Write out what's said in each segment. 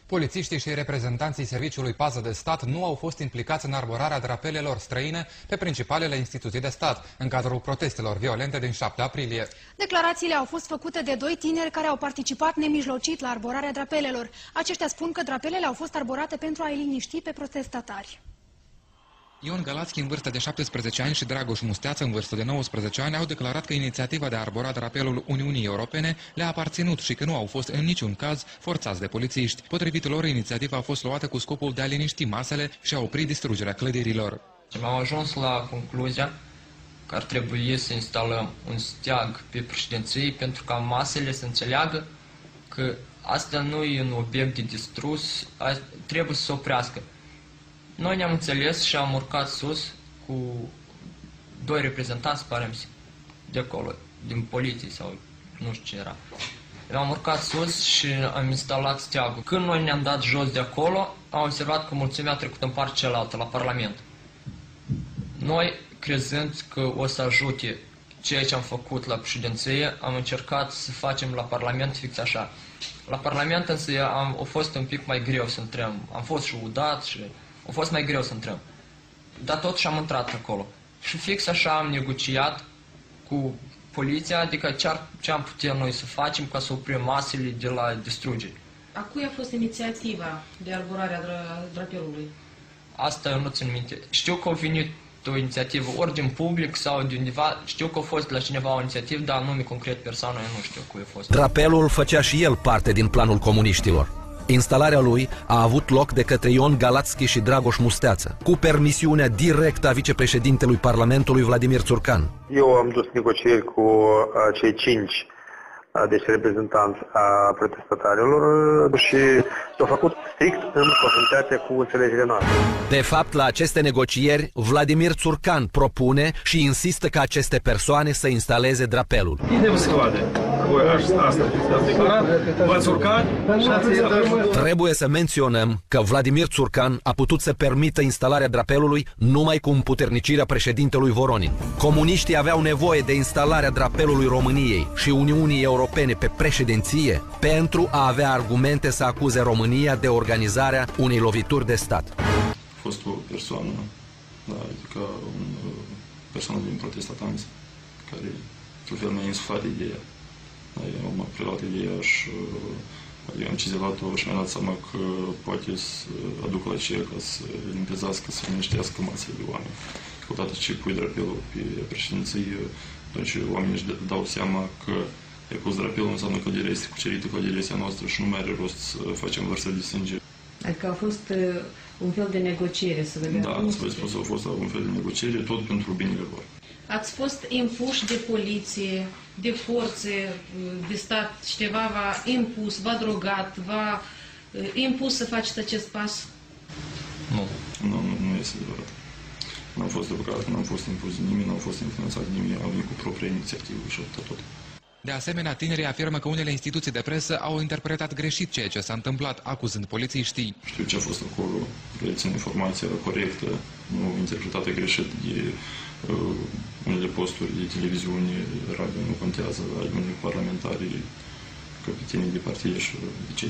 Polițiștii și reprezentanții Serviciului Pază de Stat nu au fost implicați în arborarea drapelelor străine pe principalele instituții de stat, în cadrul protestelor violente din 7 aprilie. Declarațiile au fost făcute de doi tineri care au participat nemijlocit la arborarea drapelelor. Aceștia spun că drapelele au fost arborate pentru a-i liniști pe protestatari. Ion Galațchi, în vârstă de 17 ani, și Dragoș Musteață, în vârstă de 19 ani, au declarat că inițiativa de a arbora drapelul Uniunii Europene le-a aparținut și că nu au fost în niciun caz forțați de polițiști. Potrivit lor, inițiativa a fost luată cu scopul de a liniști masele și a opri distrugerea clădirilor. Am ajuns la concluzia că ar trebui să instalăm un steag pe președinție pentru ca masele să înțeleagă că asta nu e un obiect de distrus, trebuie să se oprească. Noi ne-am înțeles și am urcat sus cu doi reprezentanți, pare de acolo, din poliție sau nu știu ce era. Am urcat sus și am instalat steagul. Când noi ne-am dat jos de acolo, am observat că mulțimea a trecut în partea cealaltă, la Parlament. Noi, crezând că o să ajute ceea ce am făcut la președinție, am încercat să facem la Parlament fix așa. La Parlament însă a fost un pic mai greu să intrăm. Am fost și udat și a fost mai greu să intrăm. Dar totuși am intrat acolo. Și fix așa am negociat cu poliția, adică ce am putea noi să facem ca să oprim masele de la distrugere. A cui a fost inițiativa de arborare a drapelului? Asta eu nu țin minte. Știu că a venit o inițiativă ori din public sau de undeva. Știu că a fost la cineva o inițiativă, dar nume concret persoană eu nu știu cui a fost. Drapelul făcea și el parte din planul comuniștilor. Instalarea lui a avut loc de către Ion Galațchi și Dragoș Musteață, cu permisiunea directă a vicepreședintelui Parlamentului Vladimir Țurcan. Eu am dus negocieri cu cei 5 deci reprezentanți a protestatarilor și s-au făcut strict în conformitate cu înțelegerea noastră. De fapt, la aceste negocieri, Vladimir Țurcan propune și insistă ca aceste persoane să instaleze drapelul. Trebuie să menționăm că Vladimir Țurcan a putut să permită instalarea drapelului numai cu împuternicirea președintelui Voronin. Comuniștii aveau nevoie de instalarea drapelului României și Uniunii Europene pe președinție pentru a avea argumente să acuze România de organizarea unei lovituri de stat. A fost o persoană, adică o persoană din protestatanți, care într-un fel mi-a insuflat ideea. Eu m-am preluat ideea și eu am cizelat-o și mi-am dat seama că poate să aduc la aceea ca să limpezească, să liniștească masele de oameni. Odată ce pui drapelul pe președinție, atunci oamenii își dau seama că cu drapelul înseamnă clădirea este cucerită, clădirea este a noastră și nu mai are rost să facem vărsări de sânge. Adică a fost un fel de negociere, să vedem. Da, să vă spun, a fost un fel de negociere, tot pentru binele lor. Ați fost impuși de poliție, de forțe, de stat, cineva v-a impus, v-a drogat, v-a impus să faceți acest pas? Nu este adevărat. Nu am fost drogat, nu am fost impus de nimeni, nu am fost influențat de nimeni, am venit cu propria inițiativă și tot. De asemenea, tinerii afirmă că unele instituții de presă au interpretat greșit ceea ce s-a întâmplat, acuzând polițiștii. Știu ce a fost acolo, rețin informația corectă, nu interpretată greșit de unele posturi de televiziune, radio, nu contează, la unele parlamentari, căpetenii de partide și etc.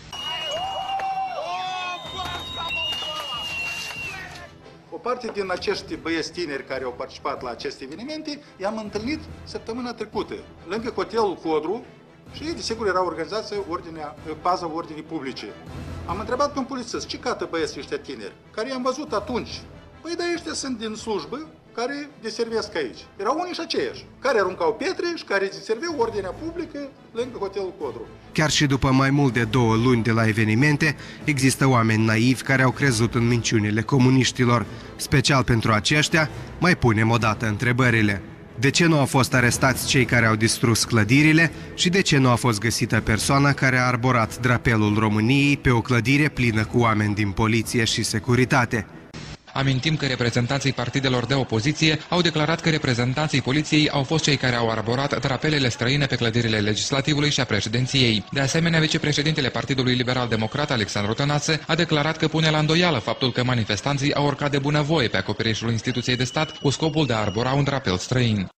O parte din acești băieți tineri care au participat la aceste evenimente i-am întâlnit săptămâna trecută, lângă hotelul Codru și ei, desigur, era organizația Paza Ordinii Publice. Am întrebat pe un polițist, ce cată băieții ăștia tineri, care i-am văzut atunci. Păi, dar ăștia sunt din slujbă care deservesc aici. Erau unii și aceiași, care aruncau pietre și care deserveau ordinea publică lângă hotelul Codru. Chiar și după mai mult de 2 luni de la evenimente, există oameni naivi care au crezut în minciunile comuniștilor. Special pentru aceștia, mai punem odată întrebările. De ce nu au fost arestați cei care au distrus clădirile și de ce nu a fost găsită persoana care a arborat drapelul României pe o clădire plină cu oameni din poliție și securitate? Amintim că reprezentanții partidelor de opoziție au declarat că reprezentanții poliției au fost cei care au arborat drapelele străine pe clădirile legislativului și a președinției. De asemenea, vicepreședintele Partidului Liberal Democrat, Alexandru Tănase, a declarat că pune la îndoială faptul că manifestanții au urcat de bunăvoie pe acoperișul instituției de stat cu scopul de a arbora un drapel străin.